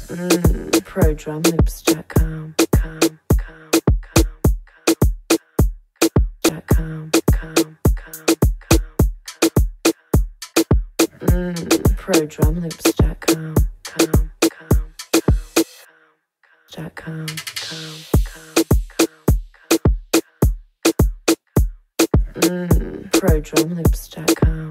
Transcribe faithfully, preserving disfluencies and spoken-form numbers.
Mm, ProDrumLoops dot com, com, com, com, dot com, com, com, com, mm, ProDrumLoops dot com, com, com, dot com, com, com, mm, ProDrumLoops dot com.